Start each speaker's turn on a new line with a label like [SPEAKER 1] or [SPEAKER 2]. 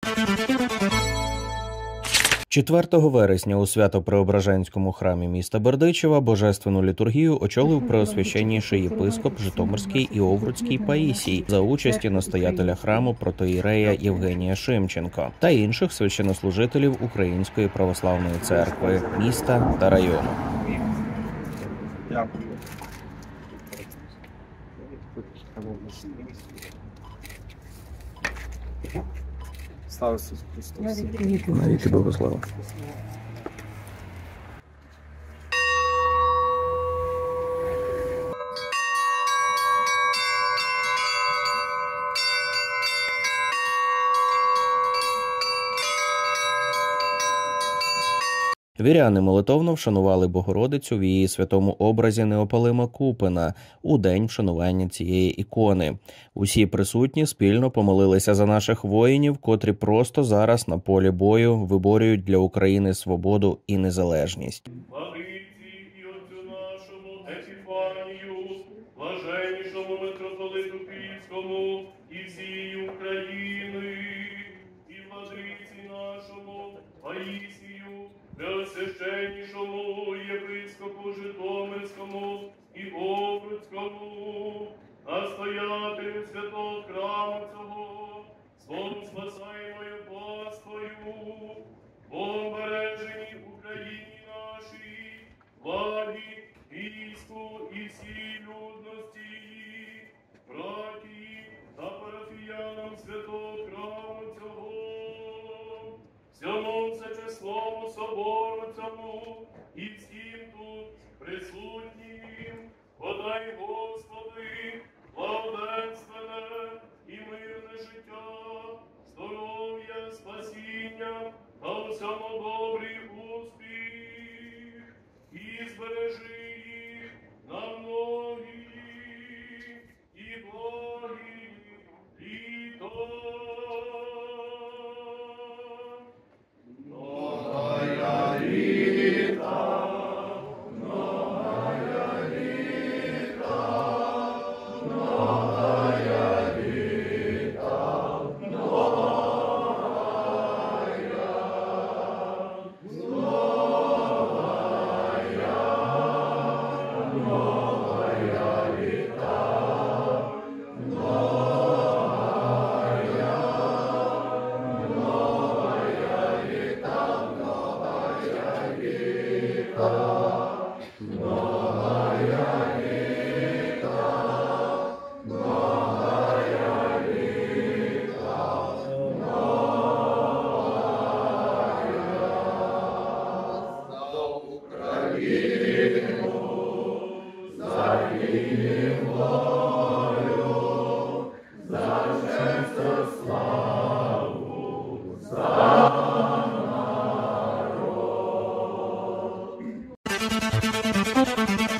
[SPEAKER 1] 4 вересня у Свято-Преображенському храмі міста Бердичева божественну літургію очолив преосвященніший єпископ Житомирський і Овруцький Паїсій за участі настоятеля храму протоієрея Євгенія Шимченко та інших священнослужителів Української православної церкви міста та району.
[SPEAKER 2] Слава Ісусу Христу!
[SPEAKER 1] Навіки Богослава! Віряни молитовно вшанували Богородицю в її святому образі Неопалима Купина у день вшанування цієї ікони. Усі присутні спільно помолилися за наших воїнів, котрі просто зараз на полі бою виборюють для України свободу і незалежність.
[SPEAKER 3] Блаженнішому митрополиту Київському і всієї України, і владиці нашому Паїсію, Преосвященнішому єпископу Житомирському і Овруцькому, настоятелю святого храму цього, словом спасаємою паствою, Богом береженій Україні нашій, владі, війську і всій людності, братії та парафіянам святого храму цього, всьому всечесному собору цьому і всім тут присутнім, подай, Господи, благоденственне і мирне життя, здоров'я, спасіння та у всьому добрий успіх, і збережи їх на многі і благі літа.
[SPEAKER 4] Thank you.